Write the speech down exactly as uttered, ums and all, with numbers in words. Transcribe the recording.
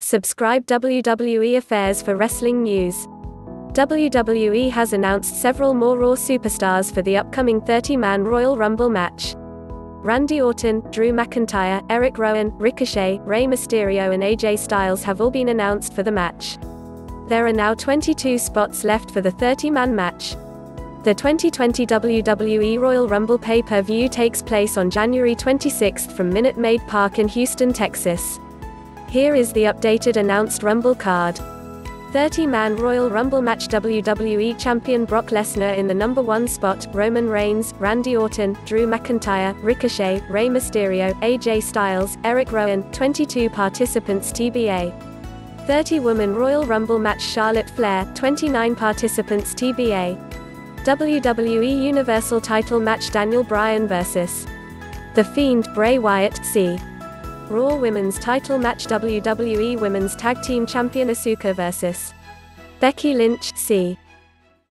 Subscribe W W E Affairs for wrestling news. W W E has announced several more Raw superstars for the upcoming thirty-man Royal Rumble match. Randy Orton, Drew McIntyre, Eric Rowan, Ricochet, Rey Mysterio and A J Styles have all been announced for the match. There are now twenty-two spots left for the thirty-man match. The twenty twenty W W E Royal Rumble pay-per-view takes place on January twenty-sixth from Minute Maid Park in Houston, Texas. Here is the updated announced Rumble card. thirty-man Royal Rumble match: W W E Champion Brock Lesnar in the number one spot, Roman Reigns, Randy Orton, Drew McIntyre, Ricochet, Rey Mysterio, A J Styles, Eric Rowan. twenty-two participants T B A. thirty-woman Royal Rumble match: Charlotte Flair, twenty-nine participants T B A. W W E Universal Title match: Daniel Bryan versus The Fiend, Bray Wyatt. C. Raw Women's Title match: W W E Women's Tag Team Champion Asuka versus Becky Lynch. C.